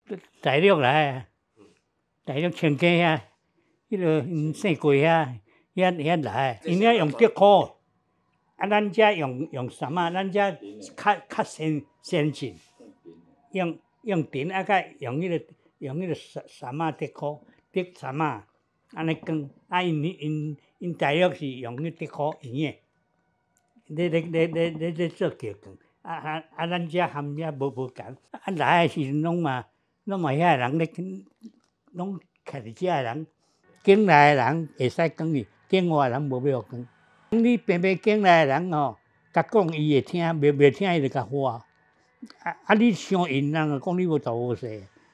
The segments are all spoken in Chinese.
大陆来啊，大陆清溪遐，迄个姓郭遐来，因遐用竹箍，啊，咱遮用杉仔，咱遮较先进，用藤啊，甲用迄个杉仔竹箍，竹杉仔安尼卷，啊因大陆是用迄竹箍圆的，咧做桥卷，咱遮含遐无共，啊来诶时阵拢嘛遐人咧，拢徛伫遮诶人，境内诶人会使卷去，境外诶人无要互卷。你偏境内诶人吼，甲讲伊会听，袂听伊就甲花。你伤因人就讲你无大无细。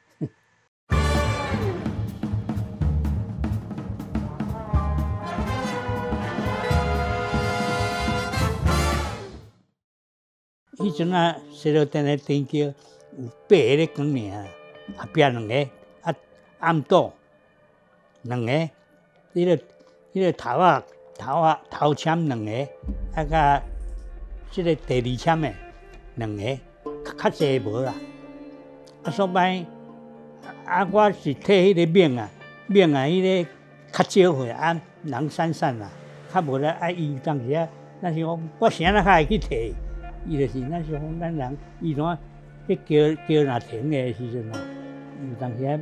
迄阵啊，西螺镇诶天桥有8个咧卷尔，后壁2个，暗岛2个，迄个头签2个，啊甲即个第2签诶2个，较济无啦。啊，所摆我是替迄个免啊，迄个较少岁，人散啦，较无咧爱伊当时啊，咱是讲我是安怎较会去替？伊就是咱是讲咱人，伊怎迄桥若停诶时阵吼，有当时啊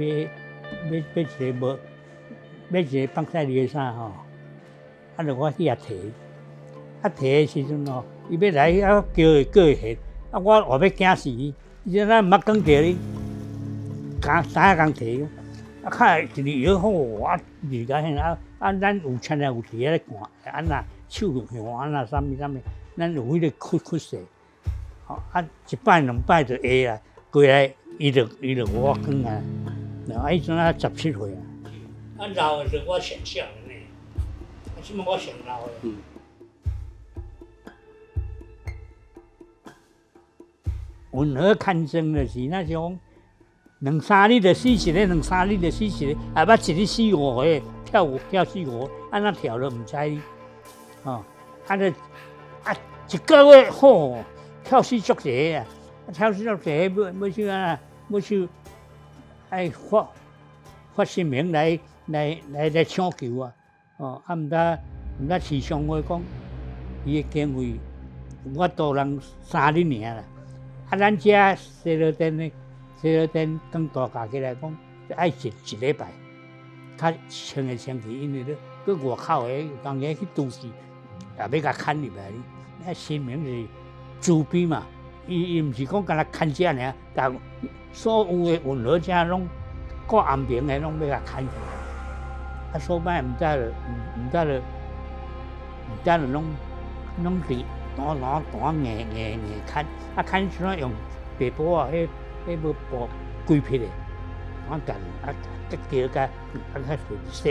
买一个放晒里诶衫吼，啊，就我去遐摕，啊摕诶时阵吼，伊要来啊桥会过会，啊我后要惊死伊，伊说咱毋捌讲着你，三下工摕，啊较会一日摇好，我入甲遐咱有穿有伫咧看，安那手向安那啥物，咱有迄个屈势，吼一摆2摆就会啦，过来伊就我讲啊，迄阵啊17岁啊。老的时候我上少的呢，即满我上老的。温和看争就是那种2、3日就死一个，2、3日就死一个，啊捌一日4、5个跳舞跳4、5个，安那跳都毋知哩，吼，一个月好跳死足济啊，跳死足济，要去啊，要去爱发声明来抢救啊！哦，毋知市商话讲，伊的经费有法度人3日尔啦。啊，咱遮西螺镇讲大价起来讲，爱一礼拜，较穿来穿去，因为咧搁外口的有当时去都市，也要甲牵入来哩。啊，声明就是周边嘛，伊毋是讲干那牵遮尔，但所有的运河遮拢各安平的拢要甲牵去。啊，所摆毋知就拢伫弹硬牵，啊牵时阵用白布啊，迄要布规匹的，弹干啊，叫甲洗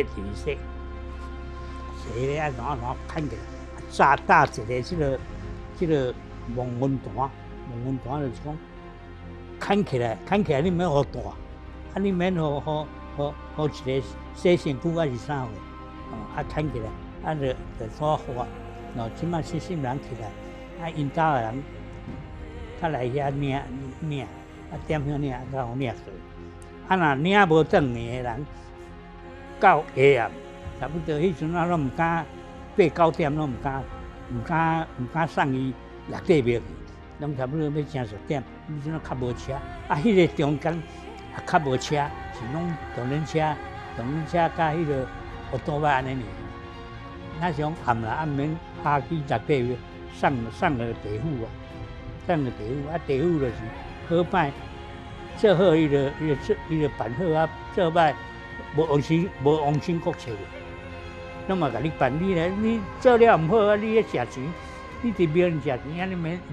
咧啊，弹牵起来，搭一个即个蒙温弹就是讲牵起来你免互大，啊你免互一个洗身躯还是啥货，啊牵起来，啊就所发，即摆新人起来，啊因兜的人，较来遐领，啊点遐领，甲互领倒，啊若领无转去的人，到下暗，差不多迄阵啊拢毋敢8、9点拢毋敢送伊6块庙去，拢差不多要成10点，迄阵啊较无车，啊迄个中间也较无车，是拢动轮车甲迄个奥多巴安尼尔。那种暗啦，暗免下去6块庙，送了地府啊，啊地府就是好摆做好伊个办好啊，做歹无王星国笑。拢嘛甲你办理咧，你做了毋好啊，你咧食钱，你伫庙里食钱，安尼免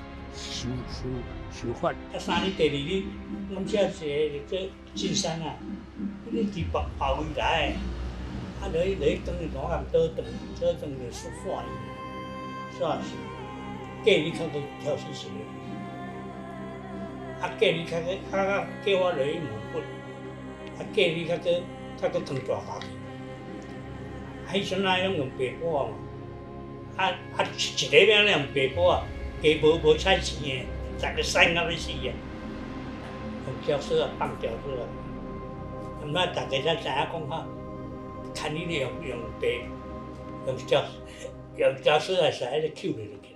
受罚。啊3日第2日，阮遮一个做进山啊，你伫别位来，啊落去转去单倒转就煞死，隔日较个跳死死个，啊隔日较叫我落去问骨，啊隔日较个更大家去。迄阵啊，用白布啊嘛，一个要用白布啊，加无菜钱诶，逐个屎到要死啊！ 吊丝啊，放吊丝啊。咁咱大家才知影讲哈，牵你用用吊丝来使迄个扣落去。